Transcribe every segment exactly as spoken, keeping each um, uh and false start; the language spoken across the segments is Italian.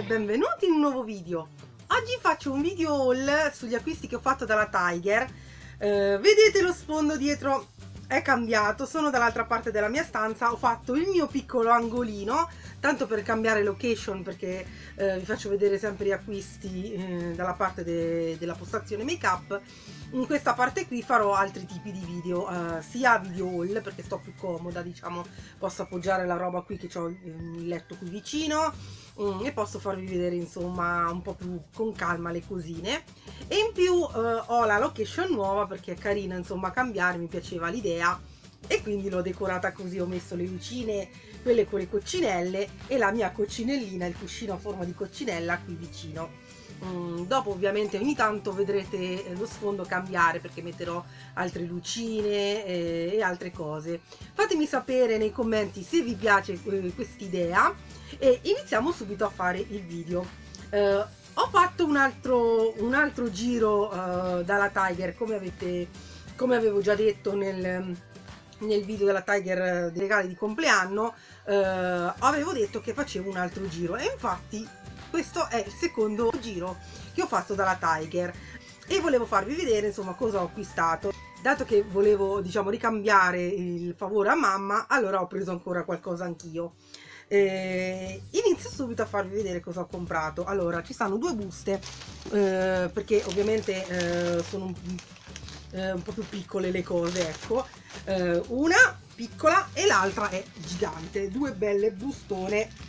benvenuti in un nuovo video. Oggi faccio un video haul sugli acquisti che ho fatto dalla Tiger. eh, Vedete lo sfondo dietro è cambiato, sono dall'altra parte della mia stanza, ho fatto il mio piccolo angolino, tanto per cambiare location, perché eh, vi faccio vedere sempre gli acquisti eh, dalla parte de della postazione make up. In questa parte qui farò altri tipi di video, eh, sia video haul perché sto più comoda, diciamo, posso appoggiare la roba qui che ho il letto qui vicino, mm, e posso farvi vedere insomma un po' più con calma le cosine. E in più eh, ho la location nuova perché è carina insomma cambiare, mi piaceva l'idea e quindi l'ho decorata così. Ho messo le lucine, quelle con le coccinelle, e la mia coccinellina, il cuscino a forma di coccinella qui vicino. Mm, dopo ovviamente ogni tanto vedrete lo sfondo cambiare perché metterò altre lucine e, e altre cose. Fatemi sapere nei commenti se vi piace eh, quest'idea e iniziamo subito a fare il video. Eh, ho fatto un altro, un altro giro eh, dalla Tiger, come avete, come avevo già detto nel, nel video della Tiger dei regali di compleanno. Eh, avevo detto che facevo un altro giro e infatti questo è il secondo giro che ho fatto dalla Tiger e volevo farvi vedere insomma cosa ho acquistato. Dato che volevo, diciamo, ricambiare il favore a mamma, allora ho preso ancora qualcosa anch'io. Eh, inizio subito a farvi vedere cosa ho comprato. Allora, ci stanno due buste eh, perché ovviamente eh, sono un, eh, un po' più piccole le cose, ecco. Eh, una piccola e l'altra è gigante, due belle bustone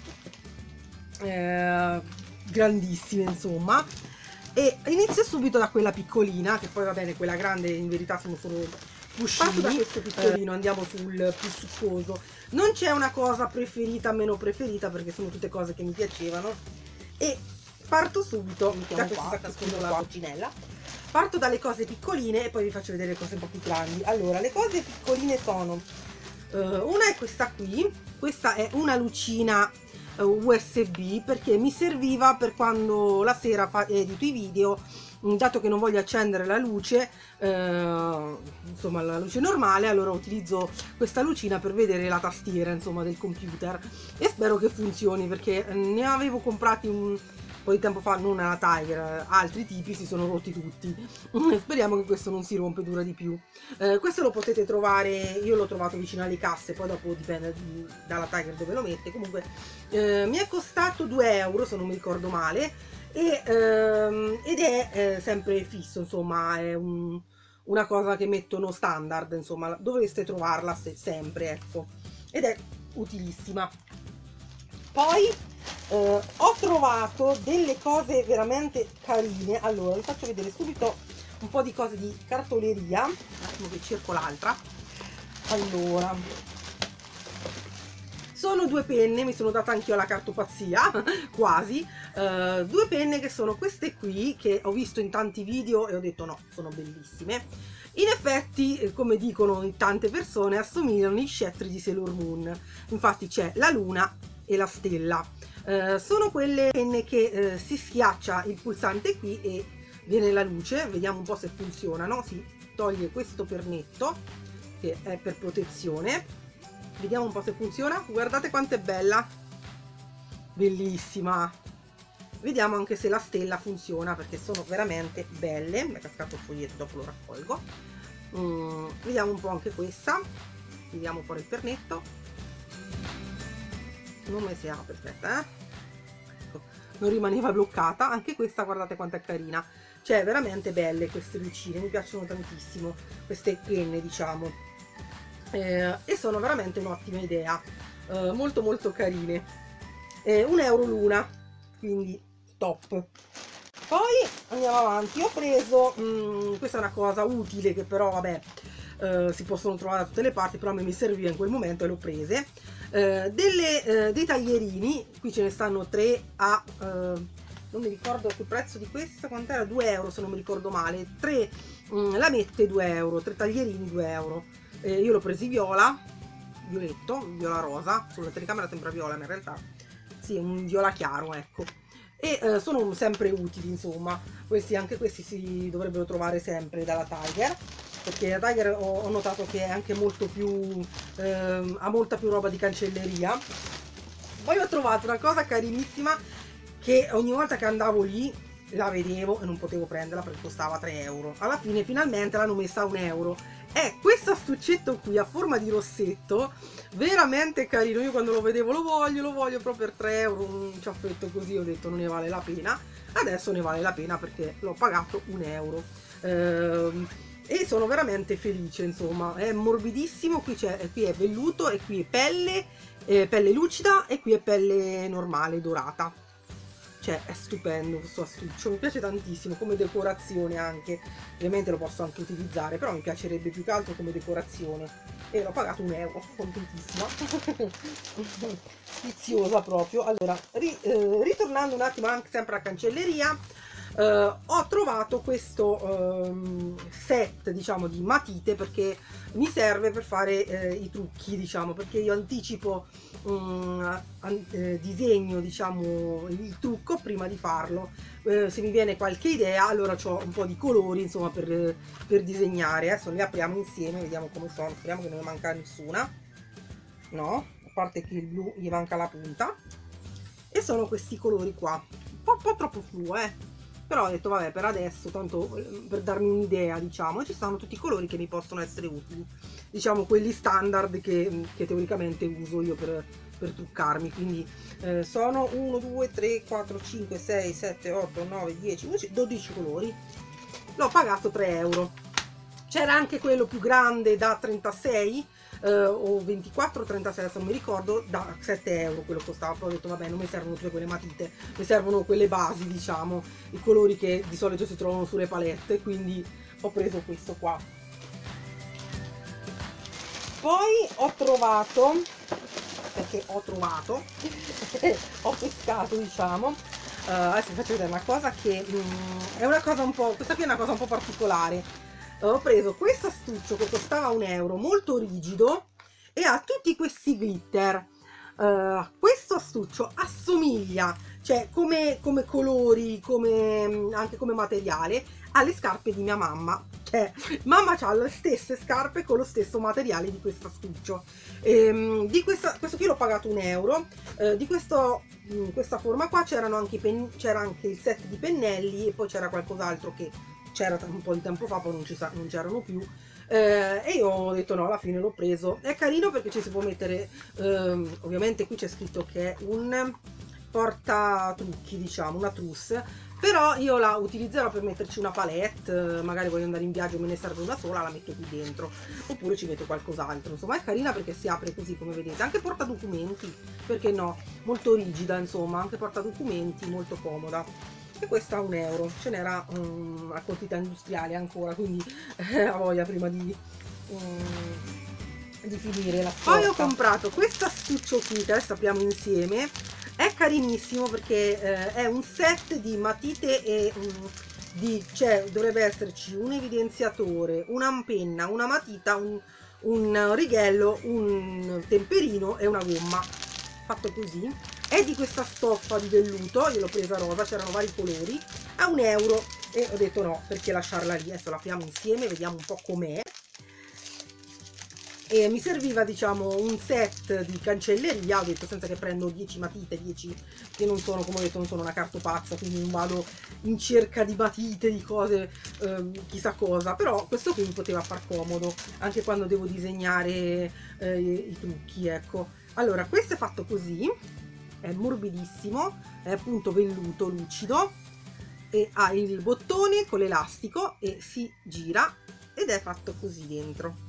Eh, grandissime insomma. E inizio subito da quella piccolina, che poi va bene, quella grande in verità sono solo cuscini. Parto da questo piccolino, eh. Andiamo sul più succoso. Non c'è una cosa preferita meno preferita perché sono tutte cose che mi piacevano e parto subito da questa la coccinella. Parto dalle cose piccoline e poi vi faccio vedere le cose un po' più grandi. Allora, le cose piccoline sono uh, una è questa qui. Questa è una lucina U S B perché mi serviva per quando la sera fa, edito i video, dato che non voglio accendere la luce, eh, insomma la luce normale, allora utilizzo questa lucina per vedere la tastiera insomma del computer e spero che funzioni perché ne avevo comprati un po' di tempo fa, non alla Tiger, altri tipi si sono rotti tutti. Speriamo che questo non si rompe, dura di più. Eh, questo lo potete trovare, io l'ho trovato vicino alle casse, poi dopo dipende dalla Tiger dove lo mette. Comunque eh, mi è costato due euro se non mi ricordo male e, ehm, ed è eh, sempre fisso, insomma è un, una cosa che mettono standard, insomma dovreste trovarla se, sempre, ecco, ed è utilissima. Poi eh, ho trovato delle cose veramente carine. Allora vi faccio vedere subito un po' di cose di cartoleria, un attimo che cerco l'altra. Allora, sono due penne, mi sono data anch'io la cartopazia quasi, eh, due penne che sono queste qui, che ho visto in tanti video e ho detto no, sono bellissime. In effetti, come dicono tante persone, assomigliano agli scettri di Sailor Moon, infatti c'è la luna e la stella. Eh, sono quelle penne che eh, si schiaccia il pulsante qui e viene la luce. Vediamo un po' se funzionano. Si toglie questo pernetto che è per protezione, vediamo un po' se funziona. Guardate quanto è bella, bellissima. Vediamo anche se la stella funziona perché sono veramente belle. Mi è cascato il foglietto, dopo lo raccolgo. Mm, vediamo un po' anche questa, vediamo fuori il pernetto. Non mi si apre, aspetta, eh? Ecco, non rimaneva bloccata. Anche questa guardate quanto è carina, cioè veramente belle queste lucine, mi piacciono tantissimo queste penne, diciamo, eh, e sono veramente un'ottima idea, eh, molto molto carine. Eh, un euro l'una, quindi top. Poi andiamo avanti. Ho preso mh, questa è una cosa utile che però vabbè eh, si possono trovare da tutte le parti, però a me mi serviva in quel momento e l'ho prese. Eh, delle, eh, dei taglierini, qui ce ne stanno tre a eh, non mi ricordo il prezzo di questa quant'era, due euro se non mi ricordo male, tre mh, lamette due euro, tre taglierini due euro. Eh, io l'ho presi viola, violetto, viola rosa, sulla telecamera sembra viola ma in realtà sì, un viola chiaro, ecco. E eh, sono sempre utili insomma, questi, anche questi si dovrebbero trovare sempre dalla Tiger, perché la Tiger ho, ho notato che è anche molto più ehm, ha molta più roba di cancelleria. Poi ho trovato una cosa carinissima che ogni volta che andavo lì la vedevo e non potevo prenderla perché costava tre euro. Alla fine finalmente l'hanno messa a un euro. È questo astuccetto qui a forma di rossetto, veramente carino. Io quando lo vedevo lo voglio, lo voglio proprio per tre euro, un ciaffetto così, ho detto non ne vale la pena. Adesso ne vale la pena perché l'ho pagato un euro. Ehm, e sono veramente felice, insomma, è morbidissimo, qui, c'è, qui è velluto e qui è pelle, eh, pelle lucida e qui è pelle normale, dorata. Cioè è stupendo questo astuccio, mi piace tantissimo come decorazione anche, ovviamente lo posso anche utilizzare, però mi piacerebbe più che altro come decorazione e l'ho pagato un euro, contentissima, sfiziosa proprio. Allora, ri, eh, ritornando un attimo anche sempre alla cancelleria, eh, ho trovato questo eh, set, diciamo, di matite, perché mi serve per fare eh, i trucchi, diciamo, perché io anticipo um, eh, disegno, diciamo, il trucco prima di farlo. Eh, se mi viene qualche idea, allora ho un po' di colori, insomma, per, per disegnare. Adesso li apriamo insieme, vediamo come sono, speriamo che non ne manca nessuna, no, a parte che il blu gli manca la punta, e sono questi colori qua, un po', un po' troppo fluo, eh però ho detto vabbè, per adesso, tanto per darmi un'idea, diciamo, ci stanno tutti i colori che mi possono essere utili, diciamo quelli standard che, che teoricamente uso io per, per truccarmi. Quindi eh, sono uno, due, tre, quattro, cinque, sei, sette, otto, nove, dieci, undici, dodici colori. L'ho pagato tre euro. C'era anche quello più grande da trentasei eh, o ventiquattro o trentasei, adesso non mi ricordo, da sette euro quello costava. Però ho detto vabbè, non mi servono tutte quelle matite, mi servono quelle basi, diciamo, i colori che di solito si trovano sulle palette, quindi ho preso questo qua. Poi ho trovato, perché ho trovato ho pescato, diciamo, uh, adesso vi faccio vedere una cosa che um, è una cosa un po', questa qui è una cosa un po' particolare. Ho preso questo astuccio che costava un euro, molto rigido, e ha tutti questi glitter. Uh, questo astuccio assomiglia, cioè come, come colori, come, anche come materiale, alle scarpe di mia mamma. Cioè mamma ha le stesse scarpe con lo stesso materiale di questo astuccio. Ehm, di questa, questo qui l'ho pagato un euro. Eh, di questo, in questa forma qua c'erano anche, c'era anche il set di pennelli, e poi c'era qualcos'altro che c'era un po' di tempo fa, poi non ci sa, non c'erano più, eh, e io ho detto no, alla fine l'ho preso. È carino perché ci si può mettere, ehm, ovviamente qui c'è scritto che è un portatrucchi, diciamo, una trousse, però io la utilizzerò per metterci una palette, magari voglio andare in viaggio e me ne serve una sola, la metto qui dentro, oppure ci metto qualcos'altro. Insomma è carina perché si apre così, come vedete, anche porta documenti, perché no, molto rigida, insomma, anche porta documenti, molto comoda. E questa a un euro, ce n'era um, a quantità industriale ancora, quindi eh, a voglia prima di, um, di finire la scorta. Poi ho comprato questo astuccio qui, che adesso apriamo insieme. È carinissimo perché eh, è un set di matite e um, di, cioè dovrebbe esserci un evidenziatore, una penna, una matita, un, un righello, un temperino e una gomma, fatto così. È di questa stoffa di velluto, io l'ho presa rosa, c'erano vari colori, a un euro, e ho detto no, perché lasciarla lì. Adesso la apriamo insieme, vediamo un po' com'è. E mi serviva, diciamo, un set di cancelleria, ho detto senza che prendo dieci matite, dieci, che non sono, come ho detto, non sono una cartopazza, quindi non vado in cerca di matite, di cose, eh, chissà cosa, però questo qui mi poteva far comodo, anche quando devo disegnare eh, i trucchi, ecco. Allora, questo è fatto così, è morbidissimo, è appunto velluto lucido, e ha il bottone con l'elastico e si gira, ed è fatto così dentro.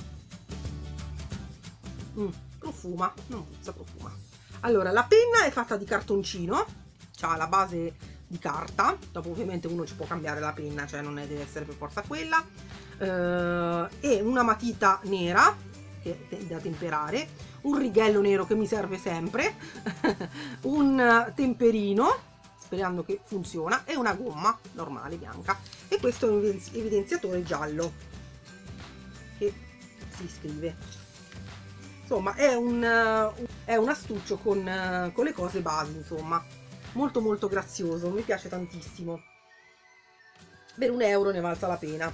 Mm, profuma, non puzza, profuma. Allora, la penna è fatta di cartoncino, ha la base di carta, dopo ovviamente uno ci può cambiare la penna, cioè non è, deve essere per forza quella, eh, e una matita nera che è da temperare, un righello nero che mi serve sempre, un temperino, sperando che funziona, e una gomma normale bianca, e questo è un evidenziatore giallo che si scrive. Insomma è un, è un astuccio con, con le cose basi, insomma, molto molto grazioso, mi piace tantissimo. Per un euro ne valsa la pena.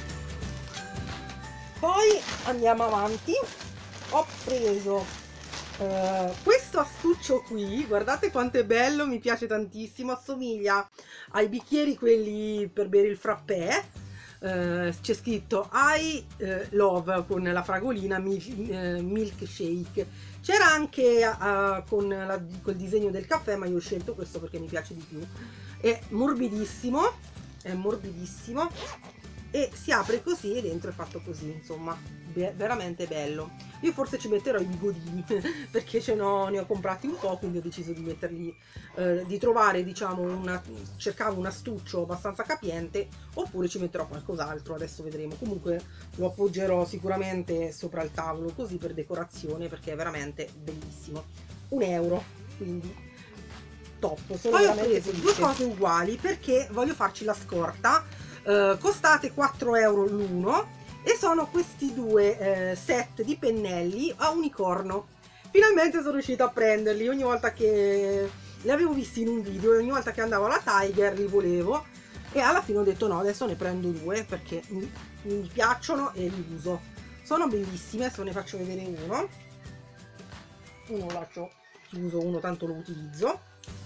Poi andiamo avanti. Ho preso Uh, questo astuccio qui, guardate quanto è bello, mi piace tantissimo, assomiglia ai bicchieri quelli per bere il frappè. Uh, c'è scritto I uh, love con la fragolina mil uh, milkshake. C'era anche uh, con la, col disegno del caffè, ma io ho scelto questo perché mi piace di più. È morbidissimo, è morbidissimo e si apre così e dentro è fatto così, insomma, veramente bello. Io forse ci metterò i bigodini perché ce n'ho, ne ho comprati un po', quindi ho deciso di metterli, eh, di trovare, diciamo, una, cercavo un astuccio abbastanza capiente, oppure ci metterò qualcos'altro, adesso vedremo. Comunque lo appoggerò sicuramente sopra il tavolo così per decorazione, perché è veramente bellissimo. Un euro, quindi top. Sono Poi ho preso due cose uguali perché voglio farci la scorta, eh, costate quattro euro l'uno. E sono questi due eh, set di pennelli a unicorno. Finalmente sono riuscita a prenderli. Ogni volta che li avevo visti in un video e ogni volta che andavo alla Tiger li volevo, e alla fine ho detto no, adesso ne prendo due perché mi, mi piacciono e li uso. Sono bellissime, adesso ne faccio vedere uno. Uno lo lascio chiuso, uno tanto lo utilizzo.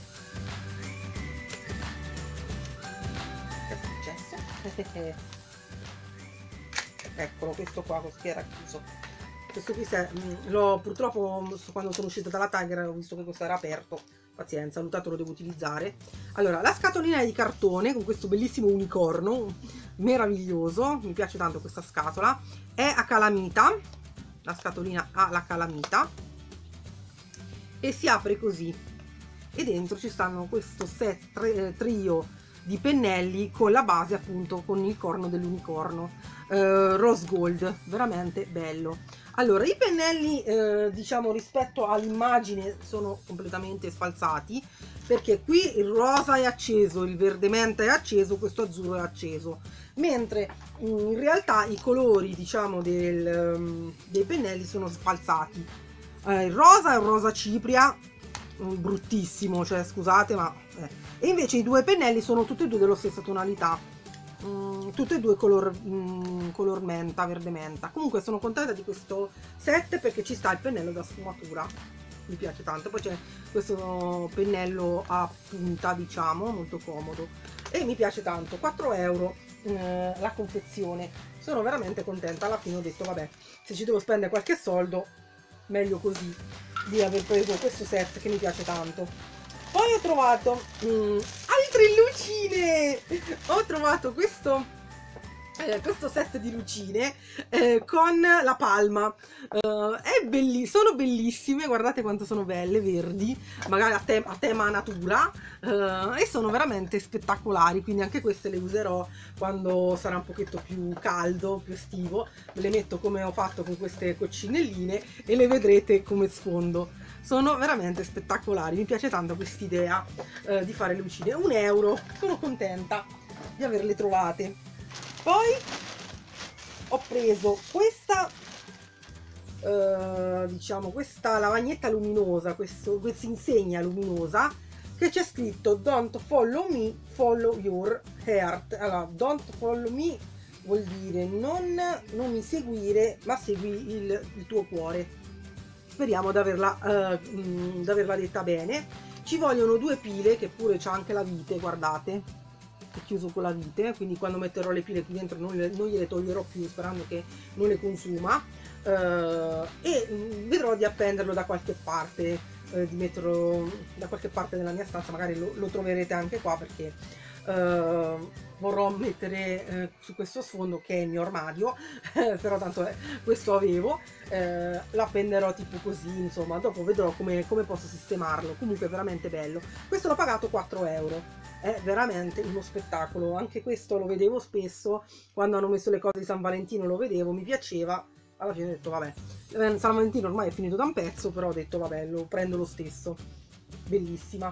Che è successo? Eccolo, questo qua, che era chiuso. Questo qui l'ho purtroppo, quando sono uscita dalla Tiger ho visto che questo era aperto. Pazienza, ho notato, lo devo utilizzare. Allora, la scatolina è di cartone con questo bellissimo unicorno meraviglioso, mi piace tanto questa scatola. È a calamita, la scatolina ha la calamita e si apre così, e dentro ci stanno questo set tre, trio di pennelli con la base appunto con il corno dell'unicorno, eh, rose gold, veramente bello. Allora, i pennelli eh, diciamo rispetto all'immagine sono completamente sfalsati, perché qui il rosa è acceso, il verde menta è acceso, questo azzurro è acceso, mentre in realtà i colori diciamo del, um, dei pennelli sono sfalsati. Eh, il rosa è un rosa cipria bruttissimo, cioè scusate, ma eh. E invece i due pennelli sono tutti e due della stessa tonalità, mm, tutti e due color, mm, color menta, verde menta. Comunque sono contenta di questo set perché ci sta il pennello da sfumatura, mi piace tanto. Poi c'è questo pennello a punta, diciamo, molto comodo e mi piace tanto. Quattro euro eh, la confezione, sono veramente contenta. Alla fine ho detto vabbè, se ci devo spendere qualche soldo meglio così di aver preso questo set che mi piace tanto. Poi ho trovato mm, altre lucine, ho trovato questo, eh, questo set di lucine eh, con la palma, uh, è belli sono bellissime, guardate quanto sono belle, verdi, magari a, te a tema natura, uh, e sono veramente spettacolari, quindi anche queste le userò quando sarà un pochetto più caldo, più estivo. Me le metto come ho fatto con queste coccinelline e le vedrete come sfondo. Sono veramente spettacolari, mi piace tanto quest'idea eh, di fare le lucine. Un euro, sono contenta di averle trovate. Poi ho preso questa, eh, diciamo, questa lavagnetta luminosa, questo, questa insegna luminosa, che c'è scritto don't follow me, follow your heart. Allora, don't follow me vuol dire non, non mi seguire, ma segui il, il tuo cuore. Speriamo di averla, uh, averla detta bene. Ci vogliono due pile, che pure c'ha anche la vite, guardate, è chiuso con la vite, quindi quando metterò le pile qui dentro non, le, non gliele toglierò più, sperando che non le consuma, uh, e um, vedrò di appenderlo da qualche parte, uh, di metterlo da qualche parte della mia stanza, magari lo, lo troverete anche qua, perché uh, vorrò mettere eh, su questo sfondo che è il mio armadio, eh, però tanto eh, questo avevo, eh, l'appenderò tipo così, insomma, dopo vedrò come, come posso sistemarlo. Comunque è veramente bello. Questo l'ho pagato quattro euro, è veramente uno spettacolo. Anche questo lo vedevo spesso, quando hanno messo le cose di San Valentino lo vedevo, mi piaceva. Alla fine ho detto vabbè, San Valentino ormai è finito da un pezzo, però ho detto vabbè, lo prendo lo stesso. Bellissima.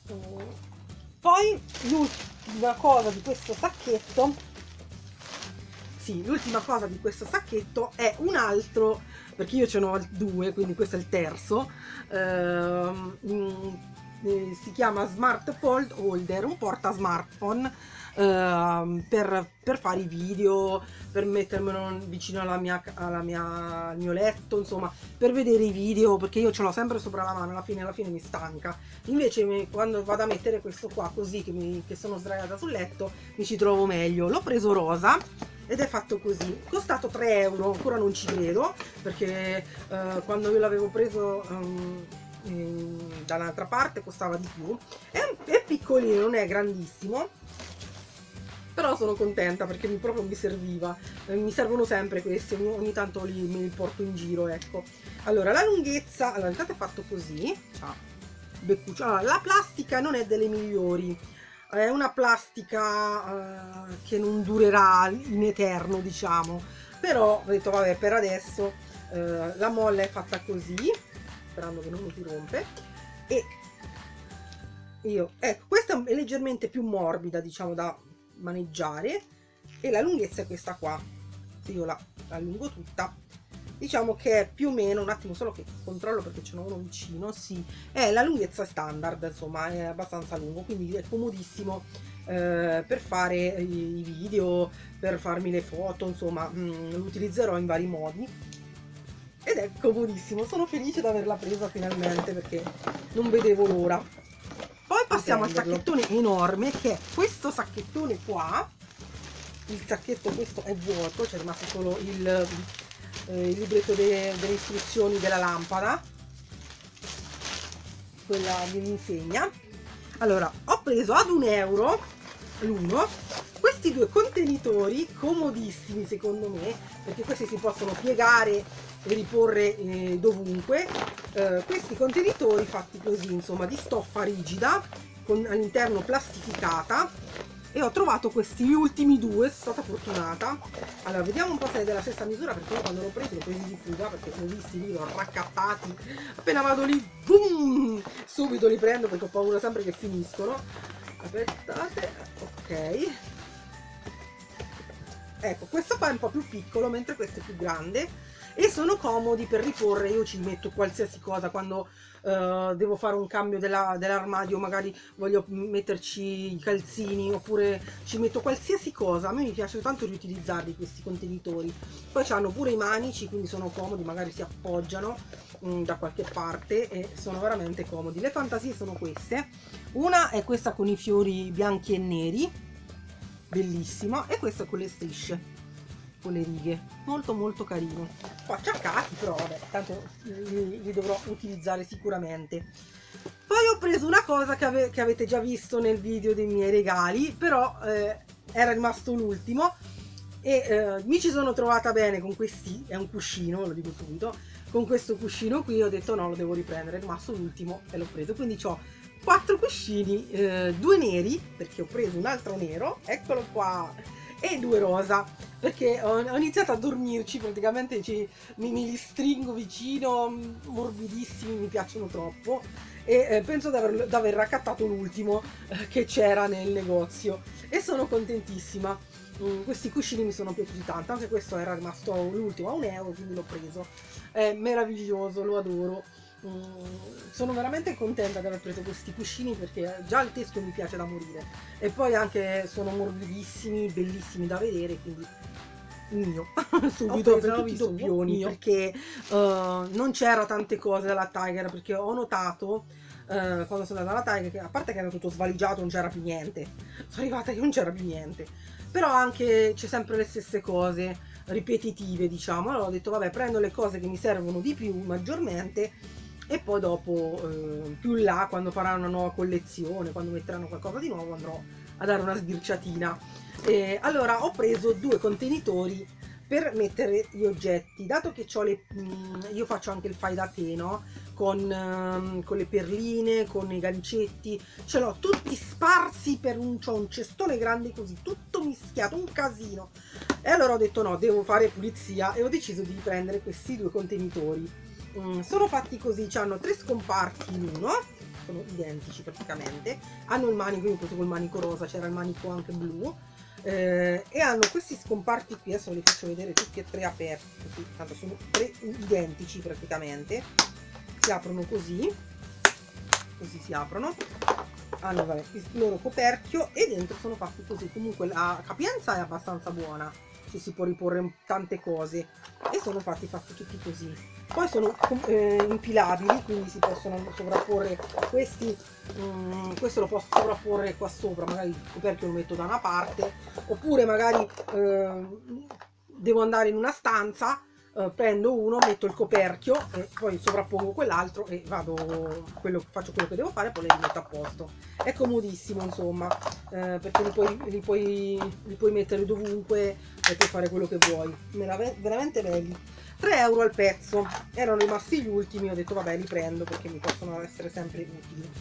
Poi l'ultima cosa di questo sacchetto, sì, l'ultima cosa di questo sacchetto è un altro, perché io ce ne ho due, quindi questo è il terzo, ehm, eh, si chiama Smart Fold Holder, un porta smartphone eh, per, per fare i video, per mettermelo vicino alla mia, alla mia, al mio letto, insomma, per vedere i video, perché io ce l'ho sempre sopra la mano, alla fine, alla fine mi stanca. Invece mi, quando vado a mettere questo qua così, che, mi, che sono sdraiata sul letto, mi ci trovo meglio. L'ho preso rosa ed è fatto così, costato tre euro, ancora non ci credo, perché eh, quando io l'avevo preso um, dall'altra parte costava di più. È, è piccolino, non è grandissimo, però sono contenta perché mi, proprio mi serviva. Eh, mi servono sempre questi, ogni, ogni tanto li, me li porto in giro, ecco. Allora, la lunghezza, allora intanto è fatto così, ciao, beccuccio. Allora, la plastica non è delle migliori, è una plastica uh, che non durerà in eterno, diciamo, però ho detto vabbè, per adesso uh, la molla è fatta così, sperando che non mi si rompe. E io, ecco, questa è leggermente più morbida, diciamo, da maneggiare, e la lunghezza è questa qua. Se io la allungo tutta, diciamo che è più o meno, un attimo solo che controllo perché ce n'è uno vicino, sì, è la lunghezza standard, insomma è abbastanza lungo, quindi è comodissimo eh, per fare i video, per farmi le foto, insomma mh, lo utilizzerò in vari modi ed è comodissimo. Sono felice di averla presa finalmente perché non vedevo l'ora. Poi passiamo al sacchettone enorme, che è questo sacchettone qua. Il sacchetto questo è vuoto, c'è rimasto solo il, eh, il libretto de, delle istruzioni della lampada, quella dell'insegna. Allora, ho preso ad un euro l'uno questi due contenitori comodissimi secondo me, perché questi si possono piegare e riporre eh, dovunque. Eh, questi contenitori fatti così, insomma, di stoffa rigida con all'interno plastificata, e ho trovato questi ultimi due, sono stata fortunata. Allora vediamo un po' se è della stessa misura, perché io quando l'ho preso l'ho presi di fuga, perché li ho visti lì, l'ho raccattati, appena vado lì boom, subito li prendo perché ho paura sempre che finiscono. Aspettate, ok, ecco, questo qua è un po' più piccolo mentre questo è più grande e sono comodi per riporre. Io ci metto qualsiasi cosa quando uh, devo fare un cambio dell'armadio, magari voglio metterci i calzini, oppure ci metto qualsiasi cosa. A me mi piace tanto riutilizzarli questi contenitori. Poi hanno pure i manici, quindi sono comodi, magari si appoggiano mh, da qualche parte e sono veramente comodi. Le fantasie sono queste: una è questa con i fiori bianchi e neri, bellissima, e questa con le strisce, con le righe, molto molto carino. Qua acciaccati, però vabbè, tanto li, li dovrò utilizzare sicuramente. Poi ho preso una cosa che, ave che avete già visto nel video dei miei regali, però eh, era rimasto l'ultimo e eh, mi ci sono trovata bene con questi. È un cuscino, lo dico subito, con questo cuscino qui ho detto no, lo devo riprendere, è rimasto l'ultimo e l'ho preso. Quindi ho quattro cuscini, eh, due neri, perché ho preso un altro nero, eccolo qua, e due rosa, perché ho, ho iniziato a dormirci, praticamente ci, mi, mi li stringo vicino, morbidissimi, mi piacciono troppo, e eh, penso di aver, di aver raccattato l'ultimo eh, che c'era nel negozio e sono contentissima. Mm, questi cuscini mi sono piaciuti tanto, anche questo era rimasto l'ultimo a un euro, quindi l'ho preso. È meraviglioso, lo adoro. Mm, sono veramente contenta di aver preso questi cuscini, perché già il teschio mi piace da morire e poi anche sono morbidissimi, bellissimi da vedere, quindi il mio subito per tutti i doppioni, perché uh, non c'era tante cose dalla Tiger, perché ho notato uh, quando sono andata alla Tiger che, a parte che era tutto svaligiato, non c'era più niente, sono arrivata che non c'era più niente, però anche c'è sempre le stesse cose ripetitive, diciamo. Allora ho detto vabbè, prendo le cose che mi servono di più maggiormente e poi dopo eh, più in là, quando faranno una nuova collezione, quando metteranno qualcosa di nuovo, andrò a dare una sbirciatina. E allora ho preso due contenitori per mettere gli oggetti, dato che ho le, mh, io faccio anche il fai da te, no? Con, um, con le perline, con i gancetti, ce l'ho tutti sparsi per un, c'ho un cestone grande così, tutto mischiato, un casino. E allora ho detto no, devo fare pulizia e ho deciso di prendere questi due contenitori. Mm, sono fatti così, hanno tre scomparti in uno, sono identici praticamente, hanno il manico, io ho preso col manico rosa, c'era il manico anche blu, eh, e hanno questi scomparti qui, adesso ve li faccio vedere tutti e tre aperti, così, tanto sono tre identici praticamente, si aprono così così si aprono, hanno vabbè, il loro coperchio e dentro sono fatti così. Comunque la capienza è abbastanza buona, ci si può riporre tante cose e sono fatti fatti tutti così. Poi sono eh, impilabili, quindi si possono sovrapporre questi, um, questo lo posso sovrapporre qua sopra, magari il coperchio lo metto da una parte, oppure magari eh, devo andare in una stanza, Uh, prendo uno, metto il coperchio e poi sovrappongo quell'altro e vado, quello, faccio quello che devo fare, poi le rimetto a posto. È comodissimo, insomma, uh, perché li puoi, li, puoi, li puoi mettere dovunque e puoi fare quello che vuoi. Veramente belli. tre euro al pezzo, erano rimasti gli ultimi, ho detto vabbè li prendo perché mi possono essere sempre utili.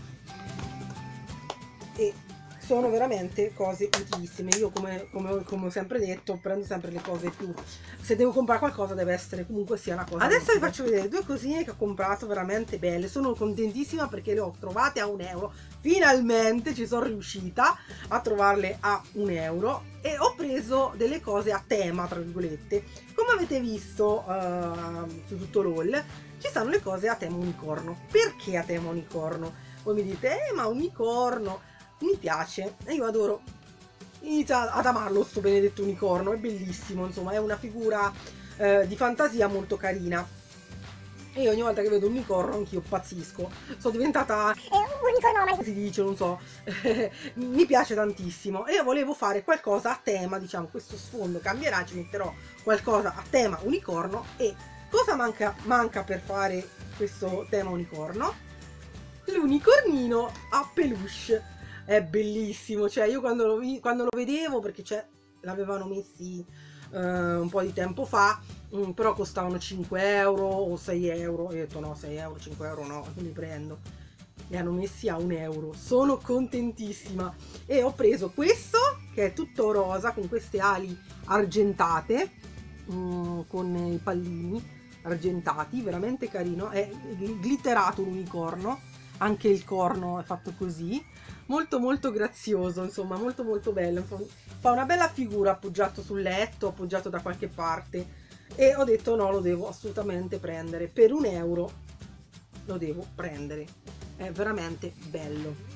E sono veramente cose utilissime. Io come, come, come ho sempre detto, prendo sempre le cose più, se devo comprare qualcosa deve essere comunque sia una cosa. Adesso vi faccio vedere due cosine che ho comprato veramente belle, sono contentissima perché le ho trovate a un euro, finalmente ci sono riuscita a trovarle a un euro e ho preso delle cose a tema, tra virgolette. Come avete visto uh, su tutto l'haul ci sono le cose a tema unicorno. Perché a tema unicorno? Voi mi dite eh ma unicorno mi piace e io adoro, inizia ad amarlo sto benedetto unicorno, è bellissimo, insomma è una figura eh, di fantasia molto carina e io ogni volta che vedo un unicorno anch'io pazzisco, sono diventata eh, un unicorno, si dice, non so, mi piace tantissimo e io volevo fare qualcosa a tema, diciamo, questo sfondo cambierà, ci metterò qualcosa a tema unicorno. E cosa manca, manca per fare questo tema unicorno? L'unicornino a peluche. È bellissimo, cioè io quando lo, quando lo vedevo, perché l'avevano messi uh, un po' di tempo fa, um, però costavano cinque euro o sei euro, e ho detto no, sei euro, cinque euro no, non li prendo. Li hanno messi a un euro, sono contentissima e ho preso questo che è tutto rosa con queste ali argentate, um, con i pallini argentati, veramente carino, è glitterato l'unicorno, anche il corno è fatto così, molto molto grazioso, insomma molto molto bello, fa una bella figura appoggiato sul letto, appoggiato da qualche parte e ho detto no, lo devo assolutamente prendere, per un euro lo devo prendere, è veramente bello.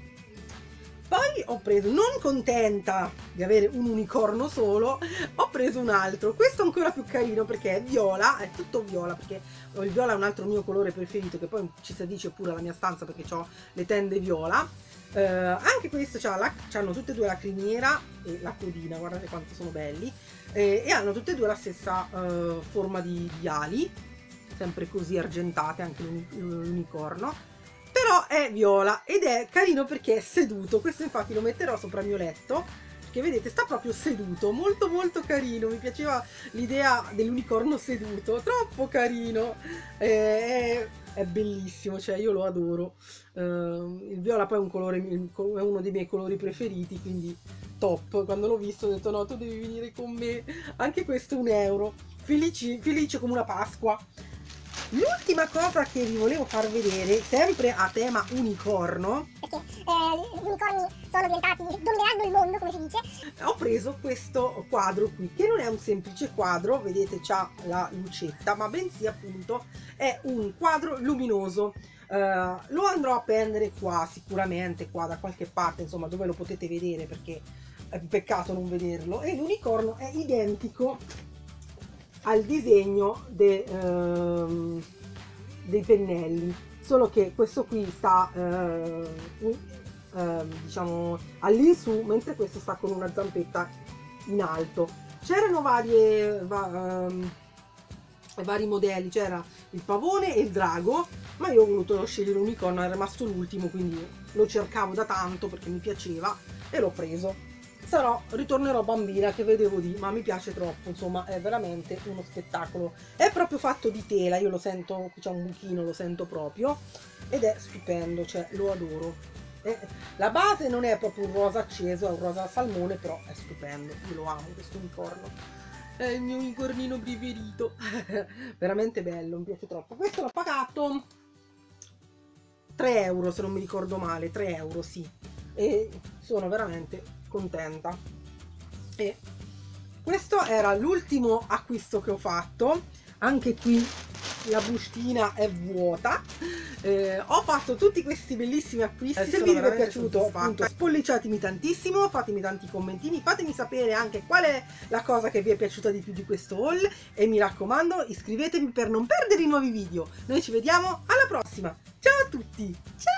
Poi ho preso, non contenta di avere un unicorno solo, ho preso un altro, questo ancora più carino perché è viola, è tutto viola, perché il viola è un altro mio colore preferito, che poi ci si dice pure alla mia stanza perché ho le tende viola. Eh, anche questo hanno tutte e due la criniera e la codina, guardate quanto sono belli, eh, e hanno tutte e due la stessa eh, forma di, di ali, sempre così argentate, anche l'unicorno. Però è viola ed è carino perché è seduto, questo infatti lo metterò sopra il mio letto, perché vedete sta proprio seduto, molto molto carino, mi piaceva l'idea dell'unicorno seduto, troppo carino, è, è bellissimo, cioè io lo adoro. Uh, il viola poi è un colore, è uno dei miei colori preferiti, quindi top. Quando l'ho visto ho detto no, tu devi venire con me, anche questo un euro, felice, felice come una Pasqua. L'ultima cosa che vi volevo far vedere, sempre a tema unicorno, perché eh, gli unicorni sono diventati, domineranno il mondo, come si dice, ho preso questo quadro qui, che non è un semplice quadro, vedete c'ha la lucetta, ma bensì appunto è un quadro luminoso. Uh, lo andrò a prendere qua, sicuramente qua da qualche parte, insomma dove lo potete vedere, perché è peccato non vederlo, e l'unicorno è identico al disegno de, ehm, dei pennelli, solo che questo qui sta eh, eh, diciamo all'insù, mentre questo sta con una zampetta in alto. C'erano varie va, ehm, vari modelli, c'era il pavone e il drago, ma io ho voluto scegliere l'unicorno, è rimasto l'ultimo, quindi lo cercavo da tanto perché mi piaceva e l'ho preso. Sarò, ritornerò bambina, che vedevo di, ma mi piace troppo, insomma è veramente uno spettacolo, è proprio fatto di tela, io lo sento, c'è un buchino, lo sento proprio, ed è stupendo, cioè lo adoro. Eh, la base non è proprio un rosa acceso, è un rosa salmone, però è stupendo, io lo amo questo unicorno, è il mio unicornino preferito, veramente bello, mi piace troppo. Questo l'ho pagato tre euro se non mi ricordo male, tre euro sì, e sono veramente contenta. E questo era l'ultimo acquisto che ho fatto, anche qui la bustina è vuota, Eh, ho fatto tutti questi bellissimi acquisti. Se il video vi è piaciuto, appunto, spolliciatemi tantissimo, fatemi tanti commentini, fatemi sapere anche qual è la cosa che vi è piaciuta di più di questo haul e mi raccomando iscrivetevi per non perdere i nuovi video. Noi ci vediamo alla prossima, ciao a tutti, ciao!